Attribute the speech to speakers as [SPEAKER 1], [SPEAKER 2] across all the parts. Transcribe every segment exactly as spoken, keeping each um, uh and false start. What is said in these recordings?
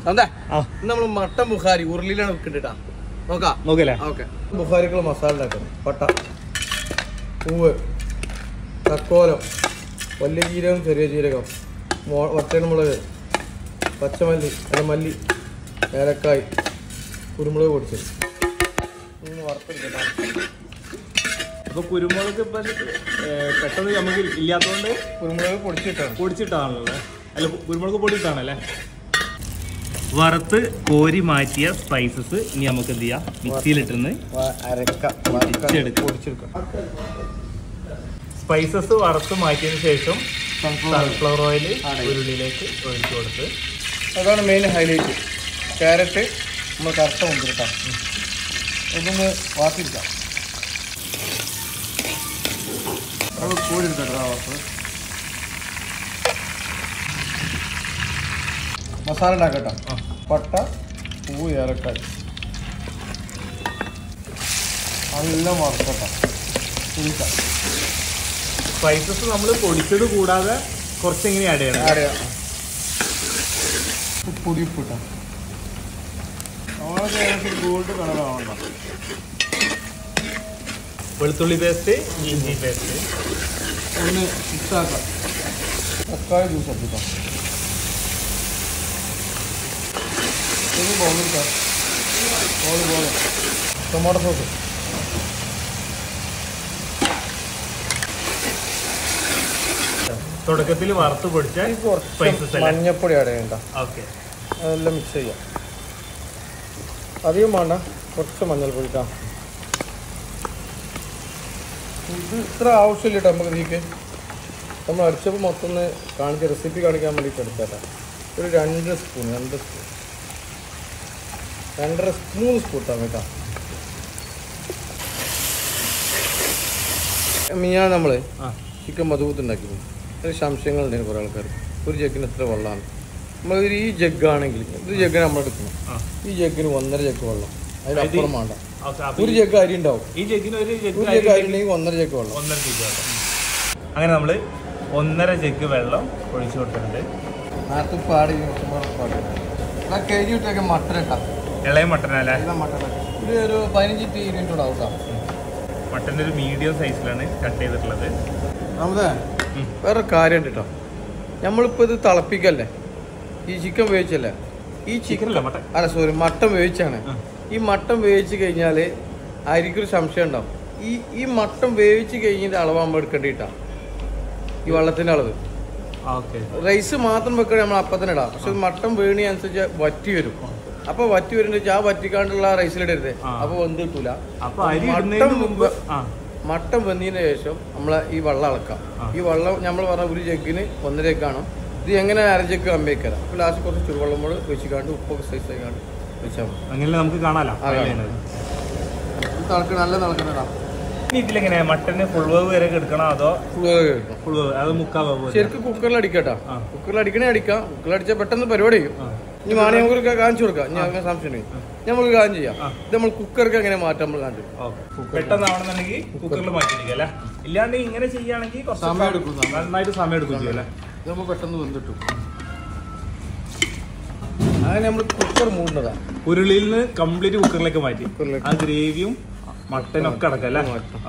[SPEAKER 1] അതെ നമ്മൾ മട്ടൻ ബുഖാരി ഉരുളിയിലാണ് വെക്കണ്ടിട്ടാ നോക്കാം നോക്കല്ലേ ഓക്കെ ബുഖാരിക്കുള്ള മസാല ഉണ്ടാക്കണം പട്ട പൂവ് തക്കോലം വലിയ ജീരകം ചെറിയ ജീരകം വറ്റൽമുളക് പച്ചമല്ലി അല്ല മല്ലി ഏലക്കായ് കുരുമുളക് പൊടിച്ചത് ഇങ്ങനെ വറുത്തെടുക്കട്ടെ
[SPEAKER 2] അപ്പോൾ കുരുമുളക് ഇപ്പം പെട്ടെന്ന് നമുക്ക് ഇല്ലാത്തതുകൊണ്ട്
[SPEAKER 1] കുരുമുളക് പൊടിച്ചിട്ടാണ്
[SPEAKER 2] പൊടിച്ചിട്ടാണല്ലോ അല്ല കുരുമുളക് പൊടിയിട്ടാണല്ലേ വറുത്ത് കോരി മാറ്റിയ സ്പൈസസ് ഇനി നമുക്ക് എന്ത് ചെയ്യാം മിക്സിയിലിട്ടിരുന്ന്
[SPEAKER 1] പൊടിച്ചെടുക്കാം
[SPEAKER 2] സ്പൈസസ് വറുത്ത് മാറ്റിയതിന് ശേഷം സൺഫ്ലവർ ഓയിൽ ഉരുളിയിലേക്ക് ഒഴിച്ചു കൊടുത്ത്
[SPEAKER 1] അതാണ് മെയിൻ ഹൈലൈറ്റ് ക്യാരറ്റ് നമ്മൾ കറുത്ത കൊണ്ടിരിക്കാം ഇതൊന്ന് വാട്ടിയിരിക്കാം അത് കോരിയെടുക്കട്ടെ വാർത്ത് മസാല ഉണ്ടാക്കട്ടെ പട്ട പൂവ് ഏലക്കായ് എല്ലാം വറുക്കട്ടെ കുഴിക്കാം
[SPEAKER 2] സ്പൈസസ് നമ്മൾ പൊടിച്ചത് കൂടാതെ കുറച്ചെങ്ങനെ ആഡ് ചെയ്യണം
[SPEAKER 1] ആഡ് ചെയ്യാം പൊടി ഉപ്പിട്ടാ നമ്മളൊക്കെ ഗോൾഡ് കളറാവണ്ട
[SPEAKER 2] വെളുത്തുള്ളി പേസ്റ്റ് ഇഞ്ചി പേസ്റ്റ്
[SPEAKER 1] ഒന്ന് മിക്സാക്കാം തക്കാളി ജ്യൂസ് എടുക്കാം ഇത് ബോളിക്കാം ബോൾ ബോൾ ടൊമാറ്റോ സോസ്
[SPEAKER 2] തുടക്കത്തിൽ വറുത്ത് പൊടിച്ച
[SPEAKER 1] മഞ്ഞപ്പൊടി ആഡ് ചെയ്യണ്ട
[SPEAKER 2] ഓക്കെ
[SPEAKER 1] അതെല്ലാം മിക്സ് ചെയ്യാം അധികം വേണ്ട കുറച്ച് മഞ്ഞൾപ്പൊടി ഇട്ടാ ഇത് ഇത്ര ആവശ്യമില്ല കേട്ടോ നമുക്ക് ഇതിലേക്ക് നമ്മൾ അടിച്ചപ്പോൾ മൊത്തം ഒന്ന് കാണിച്ച റെസിപ്പി കാണിക്കാൻ വേണ്ടിയിട്ട് എടുത്തേട്ടാ ഒരു രണ്ട് സ്പൂൺ രണ്ട് സ്പൂൺ രണ്ടര മൂന്ന് സ്പൂൺ ഇട്ടാ കേട്ടോ മിയാ നമ്മൾ ചിക്കൻ മധുബൂത്ത് ഉണ്ടാക്കിയിരുന്നു ഒരു സംശയങ്ങളുണ്ടായിരുന്നു കുറേ ആൾക്കാർ ഒരു ജഗ്ഗിന് എത്ര വെള്ളമാണ് നമ്മളൊരു ഈ ജഗ്ഗാണെങ്കിൽ ഒരു ജഗ്ഗിന് നമ്മൾ എടുക്കണം ഈ ജഗ്ഗിന് ഒന്നര ജഗ് വെള്ളം അതിനപ്പുറം വേണ്ട ഒരു ജഗ് അരി ഉണ്ടാവും
[SPEAKER 2] ഈ ജഗ്ഗിന് ഒരു
[SPEAKER 1] ഒരു ജഗ് അരി ഉണ്ടെങ്കിൽ ഒന്നര ജഗ് വെള്ളം
[SPEAKER 2] ഒന്നര ജഗ് വെള്ളം അങ്ങനെ നമ്മൾ ഒന്നര ജഗ് വെള്ളം ഒഴിച്ചു കൊടുത്തിട്ടുണ്ട്
[SPEAKER 1] നേരത്തെ പാടി പാടി എന്നാൽ കരി വിട്ടൊക്കെ മട്ടൻ ഇട്ടാം
[SPEAKER 2] ഇളയ മട്ടനല്ലേ
[SPEAKER 1] മട്ടൻ ഒരു ഒരു പതിനഞ്ച് ടു ഇരുപത് കൂടെ ആവട്ടാം
[SPEAKER 2] മട്ടൻ്റെ ഒരു മീഡിയം സൈസിലാണ് കട്ട് ചെയ്തിട്ടുള്ളത്
[SPEAKER 1] നമുക്ക് വേറെ കാര്യമുണ്ട് കേട്ടോ നമ്മളിപ്പോൾ ഇത് തിളപ്പിക്കല്ലേ ഈ ചിക്കൻ വേവിച്ചല്ലേ ഈ ചിക്കൻ അല്ല സോറി മട്ടൻ വേവിച്ചാണ് ഈ മട്ടൻ വേവിച്ച് കഴിഞ്ഞാൽ അരിക്കൊരു സംശയം ഉണ്ടാവും ഈ ഈ മട്ടൻ വേവിച്ച് കഴിഞ്ഞിട്ട് അളവാകുമ്പോൾ എടുക്കേണ്ടിട്ടാണ് ഈ വെള്ളത്തിൻ്റെ അളവ് റൈസ് മാത്രം വെക്കണേ നമ്മൾ അപ്പം തന്നെ ഇടാം പക്ഷെ മട്ടൻ വേണി അനുസരിച്ച് വറ്റി വരും അപ്പൊ വറ്റി വരുന്ന ആ വറ്റിക്കാണ്ടുള്ള റൈസിലിടരുത് അപ്പൊ വെന്ത് കിട്ടൂല മട്ടൻ വെന്നതിന് ശേഷം നമ്മളെ ഈ വെള്ളം അളക്കാം ഈ വെള്ളം നമ്മൾ പറഞ്ഞ ഒരു ജഗ്ഗിന് ഒന്നര ജഗ്ഗാണ് ഇത് എങ്ങനെ അര ജഗ് കമ്പിയേക്കാം അപ്പൊ ലാസ്റ്റ് കുറച്ച് ചുടുവെള്ളം കൂടെ വെച്ചിക്കാണ്ട് ഉപ്പൊക്കെ സൈസ് ആയിക്കാണ്ട് വെച്ചാൽ മതി
[SPEAKER 2] അങ്ങനെ നമുക്ക് കാണാലോ
[SPEAKER 1] തിളക്കണം നല്ല തിളക്കണടാ
[SPEAKER 2] ഇതിലെങ്ങനെ മട്ടന് ഫുൾ വേവ് വരെ എടുക്കണോ അതോ
[SPEAKER 1] ഫുൾ വേവ് എടുക്കണം
[SPEAKER 2] ഫുൾ വേവ് അത് മുക്കാൽ വേവ്
[SPEAKER 1] ശരിക്കും കുക്കറിൽ അടിക്കട്ടാ കുക്കറിൽ അടിക്കണേ അടിക്കാം കുക്കറിൽ അടിച്ചാൽ പെട്ടെന്ന് പരിപാടി ചെയ്യും ഇനി വേണേ നമുക്ക് കാണിച്ചു കൊടുക്കാം ഞാൻ അങ്ങനെ സംശയം നമുക്ക് കാര്യം ചെയ്യാം ഇത് നമ്മൾ കുക്കർക്ക് എങ്ങനെ മാറ്റാം നമ്മൾ കാണിച്ചു
[SPEAKER 2] പെട്ടെന്നാണെന്നുണ്ടെങ്കിൽ കുക്കറിൽ മാറ്റിയിരിക്കും അല്ലേ ഇല്ലാണ്ട് ഇങ്ങനെ ചെയ്യുകയാണെങ്കിൽ
[SPEAKER 1] സമയം എടുക്കും
[SPEAKER 2] നന്നായിട്ട് സമയം എടുക്കും അല്ലേ
[SPEAKER 1] ഇത് നമ്മൾ പെട്ടെന്ന് വെന്തിട്ടു അങ്ങനെ നമ്മൾ കുക്കർ മൂടേണ്ടതാ
[SPEAKER 2] ഉരുളിയിൽ നിന്ന് കംപ്ലീറ്റ് കുക്കറിലേക്ക് മാറ്റി ആ ഗ്രേവിയും മട്ടനും ഒക്കെ അടക്കം അല്ലേ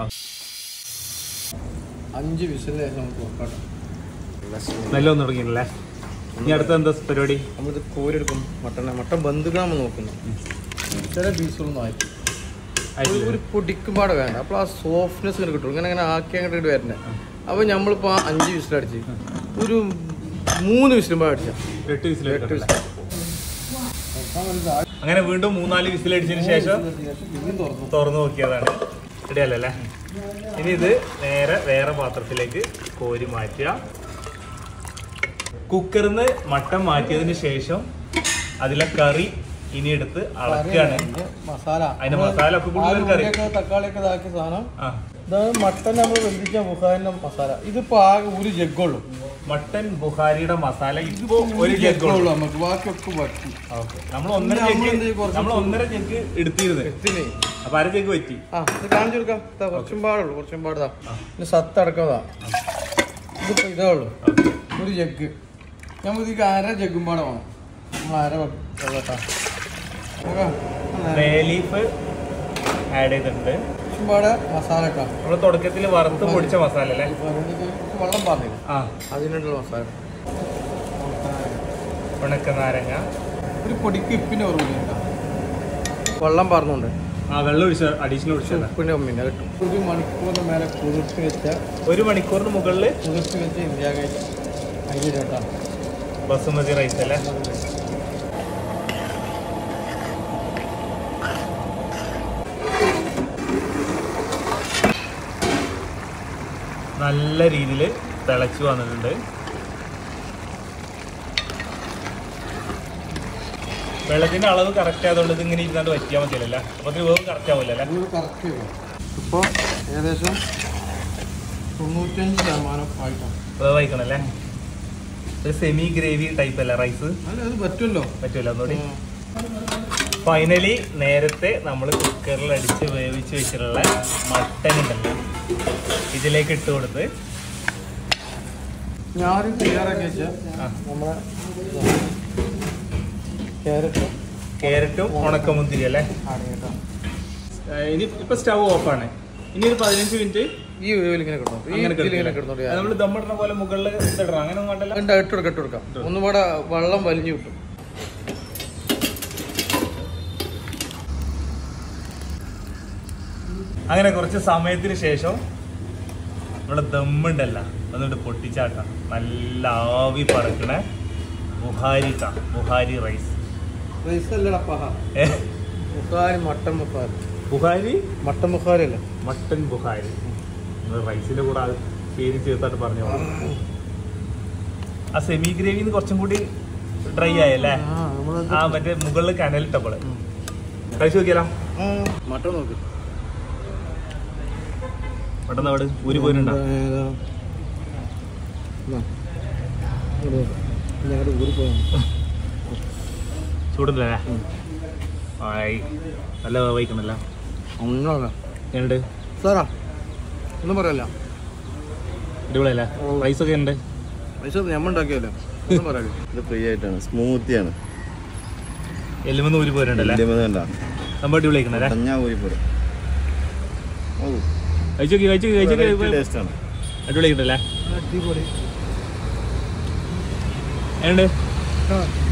[SPEAKER 1] അഞ്ച് വിസിലിന് ശേഷം നമുക്ക് നോക്കാം
[SPEAKER 2] നല്ല ഒന്നും തുടങ്ങിയില്ലേ ഇനി അടുത്ത എന്താ പരിപാടി
[SPEAKER 1] നമ്മളിത് കോരെടുക്കും മട്ടനെ മട്ടൻ ബന്ധുക്കാമ നോക്കുന്നു ചില പീസുകളൊന്നും ആയിട്ട് ഒരു പൊടിക്കുമ്പാടെ വേണ്ട അപ്പോൾ ആ സോഫ്റ്റ്നെസ് ഇങ്ങനെ കിട്ടും ഇങ്ങനെ അങ്ങനെ ആക്കി അങ്ങോട്ട് വരണ്ടേ അപ്പോൾ നമ്മളിപ്പോൾ അഞ്ച് വിസിലടിച്ച് ഒരു മൂന്ന് വിസിലുമ്പോൾ അടിച്ചാൽ
[SPEAKER 2] എട്ട് വിസിൽ എട്ട് വിസിൽ അങ്ങനെ വീണ്ടും മൂന്നാല് വിസിലടിച്ചതിന് ശേഷം തുറന്നു നോക്കിയതാണ് ഇടയല്ലേ ഇനി ഇത് നേരെ വേറെ പാത്രത്തിലേക്ക് കോരി മാറ്റുക കുക്കറിൽ നിന്ന് മട്ടൻ മാറ്റിയതിന് ശേഷം അതിലെ കറി ഇനി എടുത്ത് അളക്കുകയാണ്
[SPEAKER 1] മസാല
[SPEAKER 2] അതിന്റെ മസാല ഒക്കെ കറി
[SPEAKER 1] തക്കാളിയൊക്കെ ഇതാക്കിയ സാധനം ഇതാണ് മട്ടൻ നമ്മൾ വെന്തിച്ച ബുഖാരിന്റെ മസാല ഇതിപ്പോ ആകെ ഒരു ജഗ്ഗുള്ളൂ
[SPEAKER 2] മട്ടൻ ബുഖാരിയുടെ മസാല ഇതിപ്പോ ഒരു ജഗ്ഗുള്ളൂ
[SPEAKER 1] നമുക്ക് ബാക്കിയൊക്കെ പറ്റി
[SPEAKER 2] നമ്മൾ ഒന്നര ജഗ് നമ്മൾ ഒന്നര ജഗ് എടുത്തിരുന്നത് അപ്പൊ അര ജഗ് പറ്റി
[SPEAKER 1] ആ ഇത് കാണിച്ചു കൊടുക്കാം കുറച്ചും പാടുള്ളൂ കുറച്ചും പാടുതാ പിന്നെ സത്ത് അടക്കതാ ഇതിപ്പോ ഇതേ ഉള്ളൂ ഒരു ജഗ് നമുക്ക് ഇതിക്ക് അര ജഗ്ഗും പാടെ വേണം അര കേട്ടോ
[SPEAKER 2] ബേ ലീഫ് ആഡ് ചെയ്തിട്ടുണ്ട്.
[SPEAKER 1] മസാല ഇട്ടാ
[SPEAKER 2] നമ്മൾ തുടക്കത്തിൽ വറുത്ത് പൊടിച്ച മസാല അല്ലേ?
[SPEAKER 1] വെള്ളം പറഞ്ഞില്ല
[SPEAKER 2] ആ
[SPEAKER 1] അതിനുള്ള മസാല.
[SPEAKER 2] ഉണക്ക നാരങ്ങ
[SPEAKER 1] ഒരു പൊടിക്ക് ഇപ്പിൻ്റെ ഓർമ്മ വെള്ളം പറഞ്ഞുകൊണ്ട്
[SPEAKER 2] ആ വെള്ളം ഒഴിച്ച അഡീഷണൽ ഒഴിച്ചത്
[SPEAKER 1] ഉപ്പിൻ്റെ ഒമ്മിൻ്റെ കിട്ടും. ഒരു മണിക്കൂറിന് മേലെ കുതിർത്തി വെച്ച
[SPEAKER 2] ഒരു മണിക്കൂറിന് മുകളിൽ
[SPEAKER 1] കുതിർത്തി വെച്ച ഇന്ത്യ അരി കേട്ടോ
[SPEAKER 2] ബസുമതി റൈസ് അല്ലേ? നല്ല രീതിയിൽ തിളച്ചു വന്നിട്ടുണ്ട്. വെള്ളത്തിന്റെ അളവ് കറക്റ്റ് ആയതുകൊണ്ട് ഇത് ഇങ്ങനെ ഇരുന്നാണ്ട് വറ്റിയാൽ മതിയല്ലേ? അപ്പൊ അത് വേവ് കറക്റ്റ് ആവില്ലല്ലേ?
[SPEAKER 1] കറക്റ്റ് ഇപ്പോൾ ഏകദേശം തൊണ്ണൂറ്റഞ്ച് ശതമാനം ആയിട്ടാണ്
[SPEAKER 2] വേവ് വയ്ക്കണല്ലേ? ഒരു സെമി ഗ്രേവി ടൈപ്പ് അല്ല റൈസ്?
[SPEAKER 1] അല്ല അത് പറ്റുമല്ലോ.
[SPEAKER 2] പറ്റുമല്ലോ ഒന്നുകൂടി. ഫൈനലി നേരത്തെ നമ്മൾ കുക്കറിൽ അടിച്ച് വേവിച്ച് വെച്ചിട്ടുള്ള മട്ടൻ ഉണ്ടല്ലോ ഇതിലേക്ക് ഇട്ട് കൊടുത്ത്
[SPEAKER 1] ഞാൻ തയ്യാറാക്കി വെച്ചാൽ നമ്മളെ ക്യാരറ്റും
[SPEAKER 2] ക്യാരറ്റും ഉണക്കമുന്തിരി അല്ലേ? ഇനി ഇപ്പൊ സ്റ്റവ് ഓഫാണ്. ഇനി ഒരു പതിനഞ്ച് മിനിറ്റ്
[SPEAKER 1] ഈ വേവിൽ ഇങ്ങനെ കിട്ടും.
[SPEAKER 2] നമ്മൾ ദമ്മിടുന്ന പോലെ മുകളിൽ ഇടണം. അങ്ങനെ ഒന്നും വേണ്ടല്ലോ.
[SPEAKER 1] ഇട്ട് കൊടുക്കാം ഇട്ട് കൊടുക്കാം ഒന്നും കൂടെ വെള്ളം വലിഞ്ഞു കിട്ടും.
[SPEAKER 2] അങ്ങനെ കുറച്ച് സമയത്തിന് ശേഷം നമ്മുടെ ദമ്മുണ്ടല്ല എന്നിട്ട് പൊട്ടിച്ചാട്ടാം. നല്ല ആവി പറക്കണ ബുഹാരി ട്ടാ ബുഹാരി റൈസ്.
[SPEAKER 1] റൈസ് അല്ലടാ പഹ. ബുഹാരി മട്ടൻ ബുഹാരി.
[SPEAKER 2] ബുഹാരി
[SPEAKER 1] മട്ടൻ ബുഹാരി അല്ലേ?
[SPEAKER 2] മട്ടൻ ബുഹാരി. റൈസിന്റെ കൂടെ അത് പേര് ചേർത്തായിട്ട് പറഞ്ഞു. ആ സെമി ഗ്രേവിന്ന് കുറച്ചും കൂടി ഡ്രൈ ആയല്ലേ? ആ മറ്റേ മുകളിൽ കനലിട്ടപ്പോൾ കഴിച്ചു നോക്കിയാലോ?
[SPEAKER 1] മട്ടൻ നോക്ക്.
[SPEAKER 2] പെട്ടെന്ന് അവിടെ ഊരി പോയിട്ടുണ്ടോ? ചൂടുന്നില്ലേ? ആയി നല്ല വഹിക്കണല്ലോ. എന്നുണ്ട്
[SPEAKER 1] സാറാ ഒന്നും പറയല്ല.
[SPEAKER 2] അടിപൊളിയല്ലേ? റൈസൊക്കെ ഉണ്ട്.
[SPEAKER 1] റൈസ് ഞമ്മ ഉണ്ടാക്കിയല്ലോ. ഒന്നും പറയാം.
[SPEAKER 3] ഇത് ഫ്രീ ആയിട്ടാണ്, സ്മൂത്തിയാണ്.
[SPEAKER 2] എല്ലുമെന്ന് ഊരി പോരുണ്ടല്ലേ? നമ്മൾ അടിപൊളി കഴിക്കണല്ലേ?
[SPEAKER 3] ഊരി പോരും.
[SPEAKER 2] കഴിച്ചു നോക്കി കഴിച്ചു കഴിച്ചു
[SPEAKER 3] ടേസ്റ്റാണ്.
[SPEAKER 2] അടിപൊളി കിട്ടല്ലേ?
[SPEAKER 1] അടിപൊളി.
[SPEAKER 2] എന്നുണ്ട്